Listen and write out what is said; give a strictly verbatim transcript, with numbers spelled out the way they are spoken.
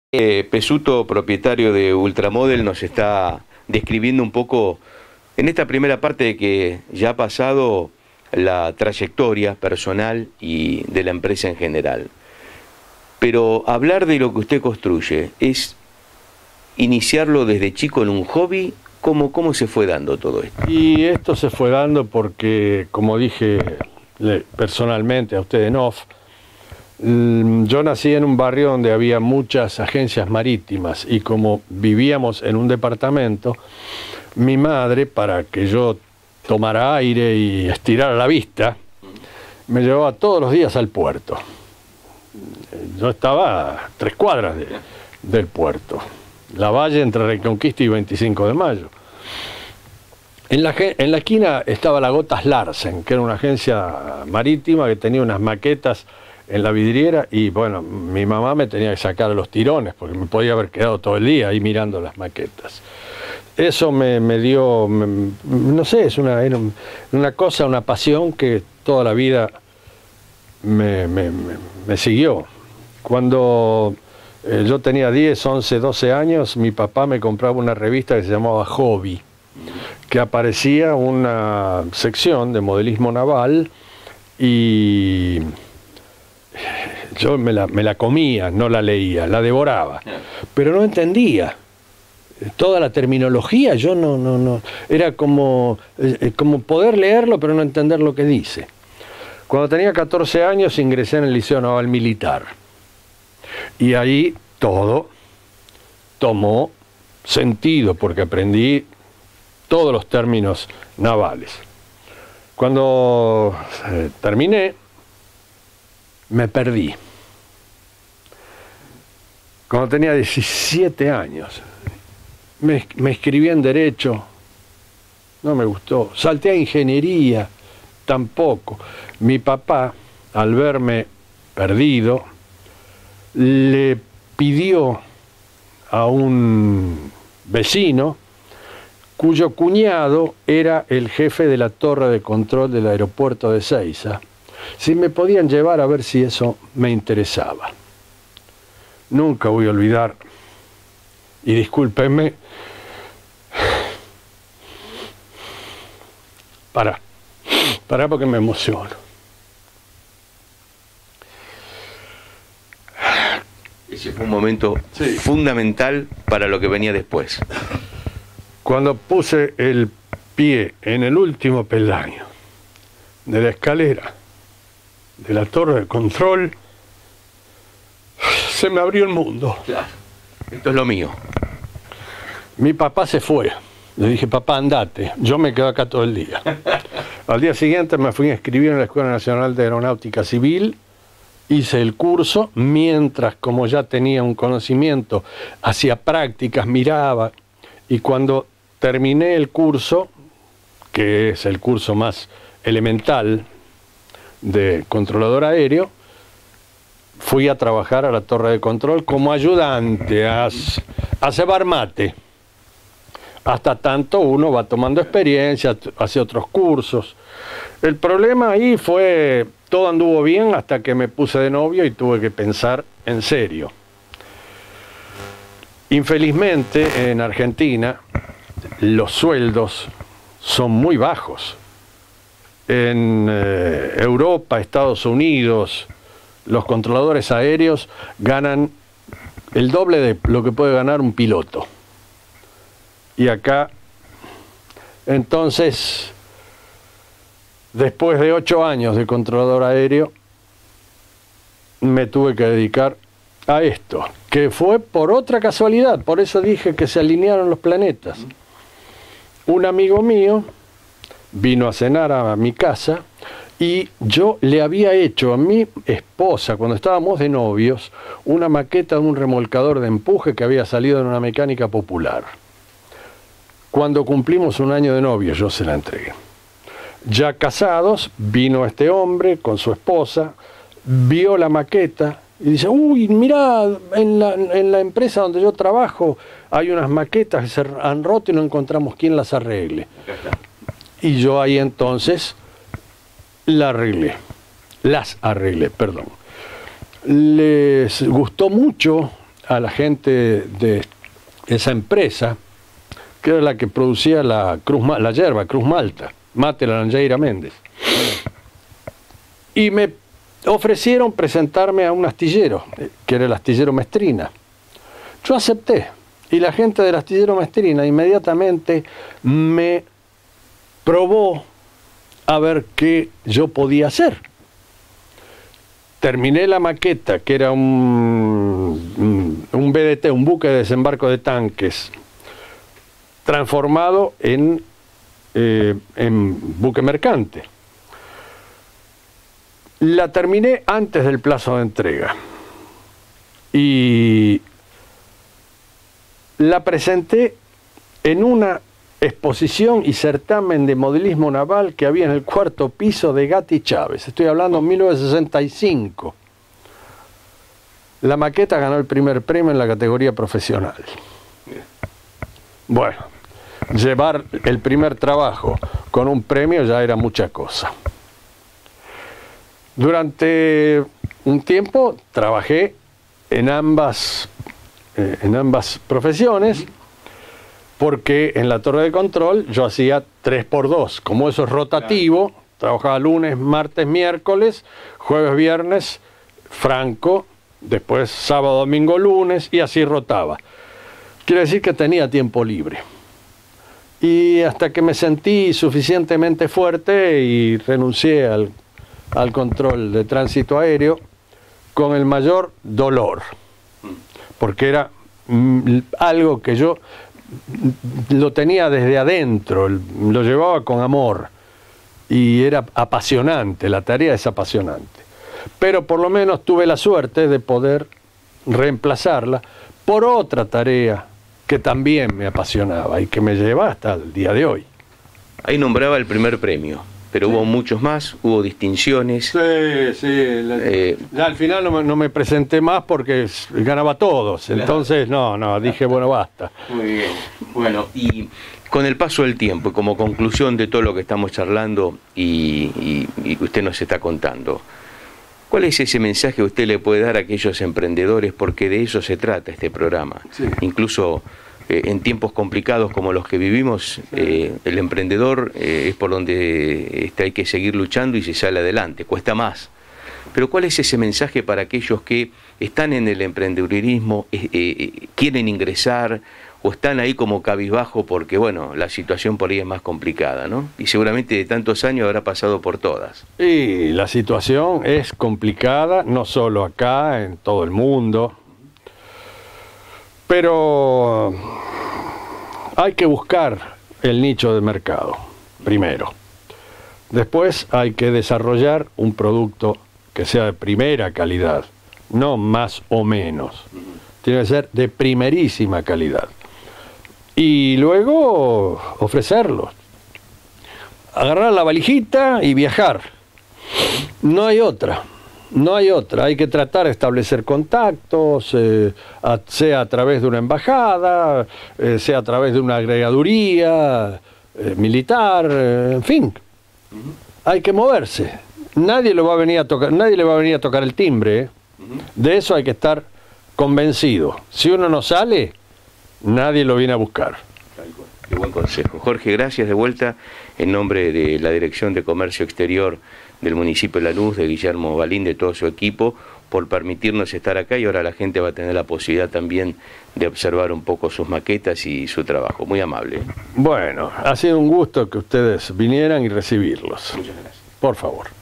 Eh, Pesuto, propietario de Ultramodel, nos está describiendo un poco en esta primera parte de que ya ha pasado la trayectoria personal y de la empresa en general. Pero hablar de lo que usted construye es iniciarlo desde chico en un hobby. ¿Cómo, cómo se fue dando todo esto? Y esto se fue dando porque, como dije personalmente a usted en off, yo nací en un barrio donde había muchas agencias marítimas y como vivíamos en un departamento, mi madre, para que yo tomara aire y estirara la vista, me llevaba todos los días al puerto. Yo estaba a tres cuadras de, del puerto, la valle entre Reconquista y veinticinco de mayo. En la, en la esquina estaba la Gotas Larsen, que era una agencia marítima que tenía unas maquetas en la vidriera y bueno, mi mamá me tenía que sacar a los tirones porque me podía haber quedado todo el día ahí mirando las maquetas. Eso me, me dio, me, no sé, es una, una cosa, una pasión que toda la vida me, me, me, me siguió. Cuando eh, yo tenía diez, once, doce años, mi papá me compraba una revista que se llamaba Hobby, que aparecía una sección de modelismo naval y yo me la, me la comía, no la leía, la devoraba, pero no entendía. Toda la terminología, yo no, no, no, era como, eh, como poder leerlo pero no entender lo que dice. Cuando tenía catorce años ingresé en el Liceo Naval Militar y ahí todo tomó sentido porque aprendí todos los términos navales. Cuando eh, terminé, me perdí. Cuando tenía diecisiete años, me, me inscribí en Derecho, no me gustó. Salté a Ingeniería, tampoco. Mi papá, al verme perdido, le pidió a un vecino, cuyo cuñado era el jefe de la torre de control del aeropuerto de Ezeiza, si me podían llevar a ver si eso me interesaba. Nunca voy a olvidar, y discúlpenme, pará, pará porque me emociono. Ese fue un momento sí. fundamental para lo que venía después. Cuando puse el pie en el último peldaño de la escalera de la torre de control, se me abrió el mundo. Claro. Esto es lo mío. Mi papá se fue. Le dije, papá, andate. Yo me quedo acá todo el día. Al día siguiente me fui a inscribir en la Escuela Nacional de Aeronáutica Civil. Hice el curso, mientras, como ya tenía un conocimiento, hacía prácticas, miraba. Y cuando terminé el curso, que es el curso más elemental de controlador aéreo, fui a trabajar a la torre de control como ayudante, a, a cebar mate. Hasta tanto uno va tomando experiencia, hace otros cursos. El problema ahí fue, todo anduvo bien hasta que me puse de novio y tuve que pensar en serio. Infelizmente en Argentina los sueldos son muy bajos. En eh, Europa, Estados Unidos, los controladores aéreos ganan el doble de lo que puede ganar un piloto. Y acá, entonces, después de ocho años de controlador aéreo, me tuve que dedicar a esto, que fue por otra casualidad, por eso dije que se alinearon los planetas. Un amigo mío vino a cenar a mi casa y yo le había hecho a mi esposa, cuando estábamos de novios, una maqueta de un remolcador de empuje que había salido en una mecánica popular. Cuando cumplimos un año de novios, yo se la entregué. Ya casados, vino este hombre con su esposa, vio la maqueta y dice, uy, mirá, en la, en la empresa donde yo trabajo hay unas maquetas que se han roto y no encontramos quién las arregle. Y yo ahí entonces la arreglé, las arreglé, perdón. Les gustó mucho a la gente de esa empresa, que era la que producía la, Cruz, la yerba Cruz Malta, Mate Laranjeira Méndez. Y me ofrecieron presentarme a un astillero, que era el astillero Mestrina. Yo acepté, y la gente del astillero Mestrina inmediatamente me probó a ver qué yo podía hacer. Terminé la maqueta, que era un, un B D T, un buque de desembarco de tanques, transformado en, eh, en buque mercante. La terminé antes del plazo de entrega y la presenté en una exposición y certamen de modelismo naval que había en el cuarto piso de Gatti Chávez. Estoy hablando de mil novecientos sesenta y cinco. La maqueta ganó el primer premio en la categoría profesional. Bueno, llevar el primer trabajo con un premio ya era mucha cosa. Durante un tiempo trabajé en ambas, eh, en ambas profesiones, porque en la torre de control yo hacía tres por dos. Como eso es rotativo, claro, trabajaba lunes, martes, miércoles, jueves, viernes, franco, después sábado, domingo, lunes, y así rotaba. Quiere decir que tenía tiempo libre. Y hasta que me sentí suficientemente fuerte y renuncié al, al control de tránsito aéreo con el mayor dolor, porque era mm, algo que yo lo tenía desde adentro, lo llevaba con amor y era apasionante, la tarea es apasionante. Pero por lo menos tuve la suerte de poder reemplazarla por otra tarea que también me apasionaba y que me lleva hasta el día de hoy. Ahí nombraba el primer premio, pero sí, hubo muchos más, hubo distinciones. Sí, sí. La, eh, ya al final no me, no me presenté más porque ganaba todos. Claro. Entonces, no, no, dije, bueno, basta. Muy bien. Bueno, y con el paso del tiempo, como conclusión de todo lo que estamos charlando y, y, y que usted nos está contando, ¿cuál es ese mensaje que usted le puede dar a aquellos emprendedores? Porque de eso se trata este programa. Sí. Incluso eh, en tiempos complicados como los que vivimos, eh, el emprendedor eh, es por donde este, hay que seguir luchando y se sale adelante, cuesta más. Pero ¿cuál es ese mensaje para aquellos que están en el emprendedurismo, eh, eh, quieren ingresar o están ahí como cabizbajo porque, bueno, la situación por ahí es más complicada, ¿no? Y seguramente de tantos años habrá pasado por todas. Y la situación es complicada, no solo acá, en todo el mundo. Pero hay que buscar el nicho de mercado, primero. Después hay que desarrollar un producto que sea de primera calidad, no más o menos. Tiene que ser de primerísima calidad. Y luego ofrecerlo. Agarrar la valijita y viajar. No hay otra. No hay otra. Hay que tratar de establecer contactos, eh, a, sea a través de una embajada, eh, sea a través de una agregaduría eh, militar, eh, en fin. Hay que moverse. Nadie lo va a venir a tocar, nadie le va a venir a tocar el timbre. ¿eh? De eso hay que estar convencido. Si uno no sale, nadie lo viene a buscar. Qué buen consejo. Jorge, gracias de vuelta en nombre de la Dirección de Comercio Exterior del municipio de Lanús, de Guillermo Balín, de todo su equipo, por permitirnos estar acá, y ahora la gente va a tener la posibilidad también de observar un poco sus maquetas y su trabajo. Muy amable. Bueno, ha sido un gusto que ustedes vinieran y recibirlos. Muchas gracias. Por favor.